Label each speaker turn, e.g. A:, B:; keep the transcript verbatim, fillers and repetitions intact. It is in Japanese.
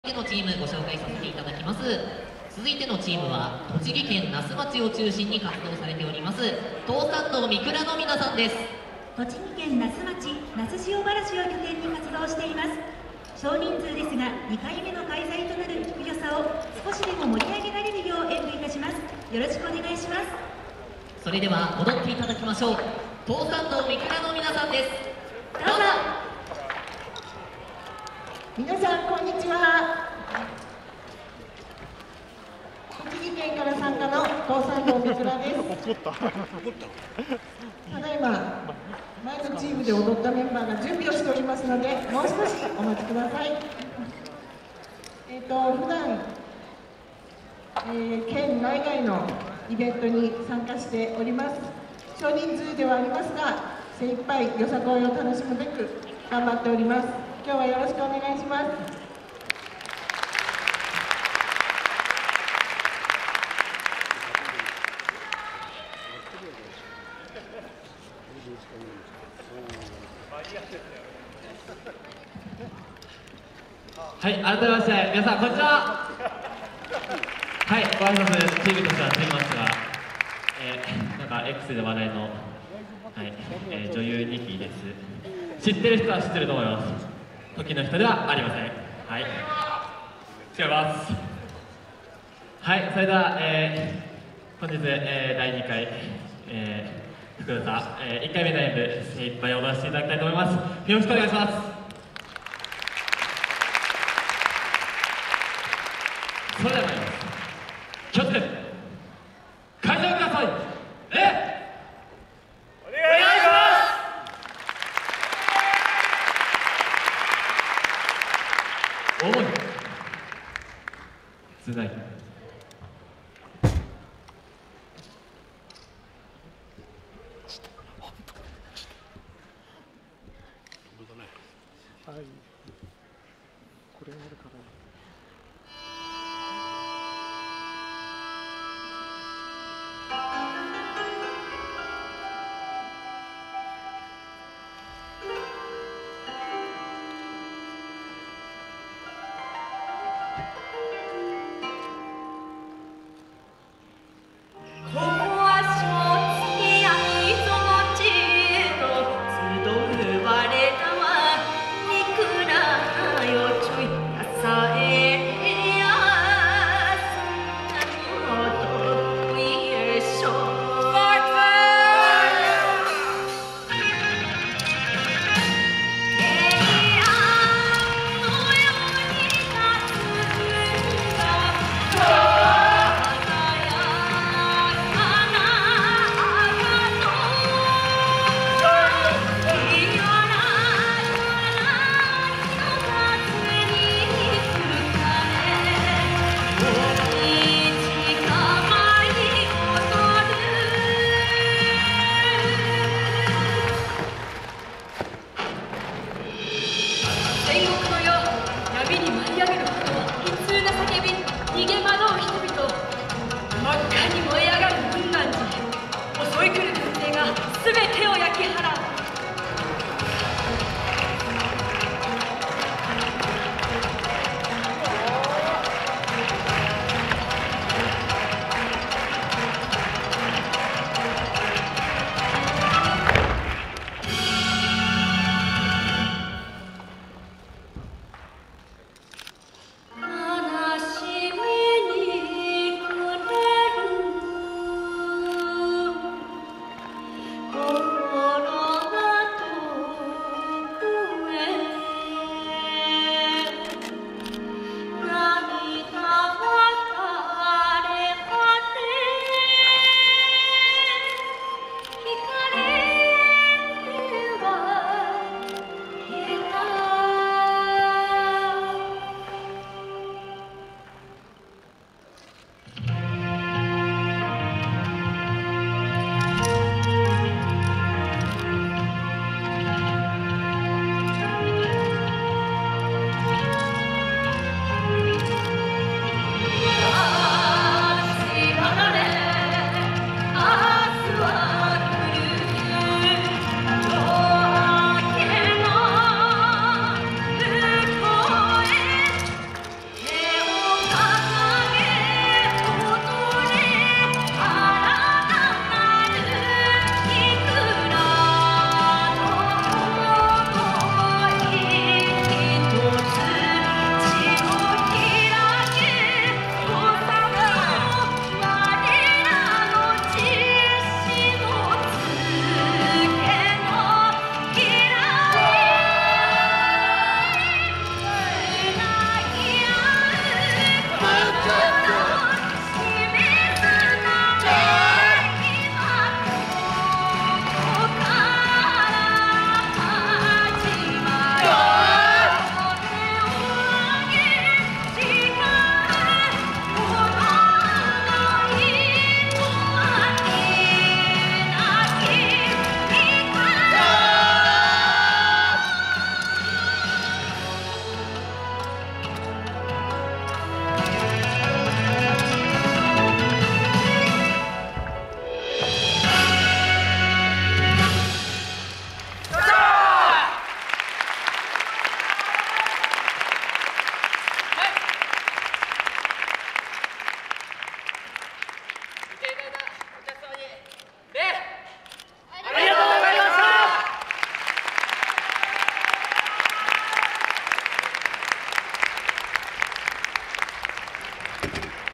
A: 続いてのチームご紹介させていただきます。続いてのチームは栃木県那須町を中心に活動されております東山道三倉の皆さんです。
B: 栃木県那須町那須塩原市を拠点に活動しています。少人数ですがにかいめの開催となる菊よさを少しでも盛り上げられるよう演舞いたします。よろしくお願いします。
A: それでは踊っていただきましょう。東山道三倉の皆さんです。どうぞ。
C: 皆さんこんにちは。栃木県から参加の東山道三倉です。ただいま前のチームで踊ったメンバーが準備をしておりますので、もう少しお待ちください。えっ、ー、と普段、えー、県内外のイベントに参加しております。少人数ではありますが、精一杯よさこいを楽しむべく頑張っております。今日はよろしくお願いします。
D: はい、改めまして皆さんこんにちは。はい、ご挨拶チームとしてはつきますが、えー、なんか X で話題の、はいえー、女優ニキです。知ってる人は知ってると思います。時の人ではありません。はい、違います。はい、それでは、えー、本日、えー、だいにかい、えー、福田、えー、いっかいめの演舞精一杯踊らせていただきたいと思います。よろしくお願いします。それでは参ります。気をつけて会場ください。えお願いします。主につない
E: はい、これがあるから。